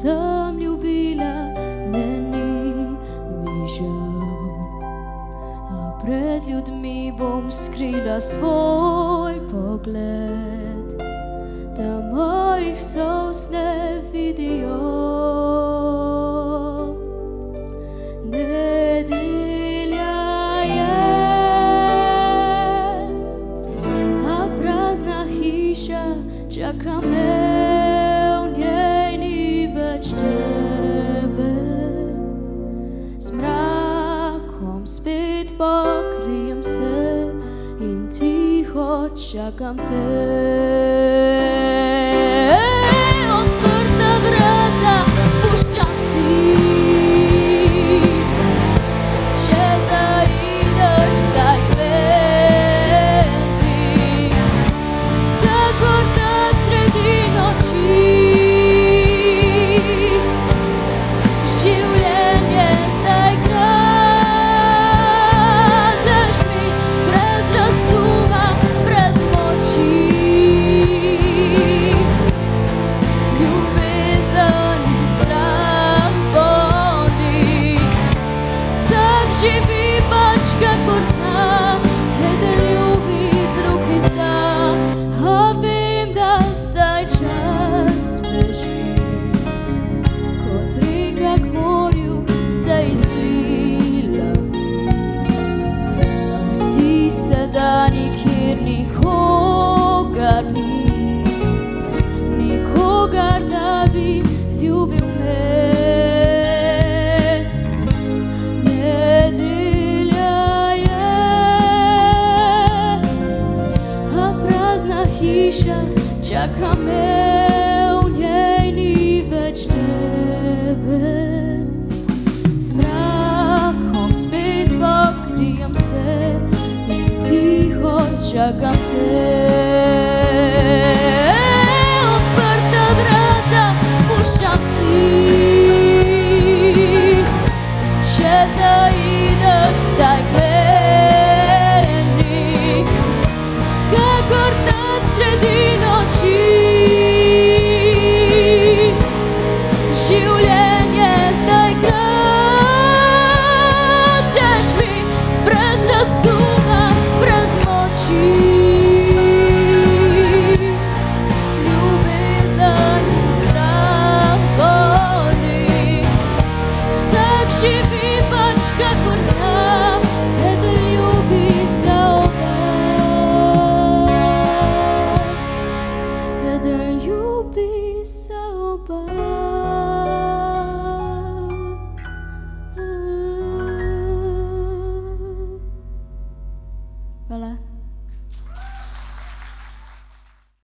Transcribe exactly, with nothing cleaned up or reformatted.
sem ljubila, ne ni mi žal. A pred ljudmi bom skrila svoj pogled, da mojih solz ne vidijo. Nedelja je, a prazna hiša čaka me, v njej ni več tebe. Z mrakom spet pokrijem se in tiho čakam te. Odprta vrata puščam ti, če zaideš kdaj k meni, kakor tad sredi noči. Življenje zdaj kradeš mi, brez razuma, brez moči. Ljubezen in strah bodi, vsak živi pač kakor zna, eden ljubi, drug izda. A vem, da zdaj čas beži, kot reka k morju se izlila bi. A zdi se, da nikjer nikogar ni, nikogar, da bi ljubil me. Nedelja je, a prazna hiša čaka me, v njej ni več tebe. Z mrakom spet pokrijem se in tiho čakam te. Odprta vrata puščam ti, če zaideš kdaj k meni, kakor tad sredi noči. Življenje zdaj kradeš mi, brez razuma, brez moči. Ljubezen in strah boli, vsak živi pač kakor zna, eden ljubi za oba, eden ljubi za oba. Hvala.